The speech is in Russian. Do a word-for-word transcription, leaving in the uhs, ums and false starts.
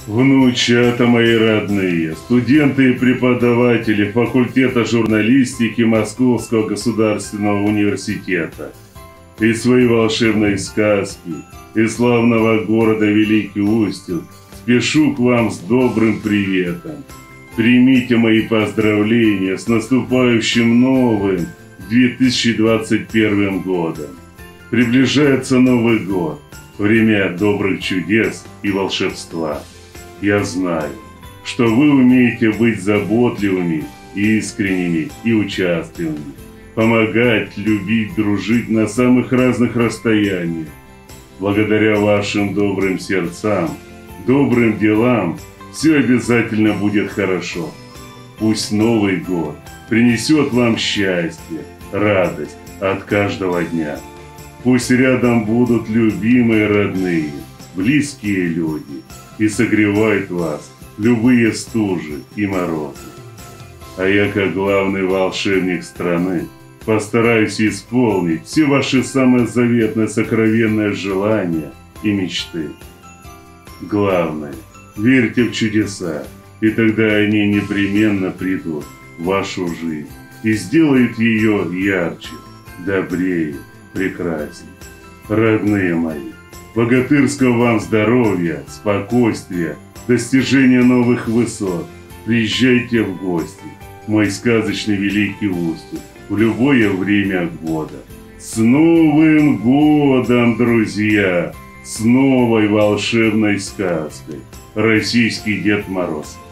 Внучата мои родные, студенты и преподаватели факультета журналистики Московского государственного университета, из своей волшебной сказки, из славного города Великий Устюг, спешу к вам с добрым приветом. Примите мои поздравления с наступающим новым две тысячи двадцать первым годом. Приближается Новый год, время добрых чудес и волшебства. Я знаю, что вы умеете быть заботливыми, искренними и участливыми, помогать, любить, дружить на самых разных расстояниях. Благодаря вашим добрым сердцам, добрым делам, все обязательно будет хорошо. Пусть Новый год принесет вам счастье, радость от каждого дня. Пусть рядом будут любимые родные, близкие люди и согревают вас любые стужи и морозы. А я, как главный волшебник страны, постараюсь исполнить все ваши самые заветные сокровенные желания и мечты. Главное, верьте в чудеса, и тогда они непременно придут в вашу жизнь и сделают ее ярче, добрее, прекраснее. Родные мои, богатырского вам здоровья, спокойствия, достижения новых высот. Приезжайте в гости в мой сказочный Великий Устюг в любое время года. С Новым годом, друзья! С новой волшебной сказкой. Российский Дед Мороз.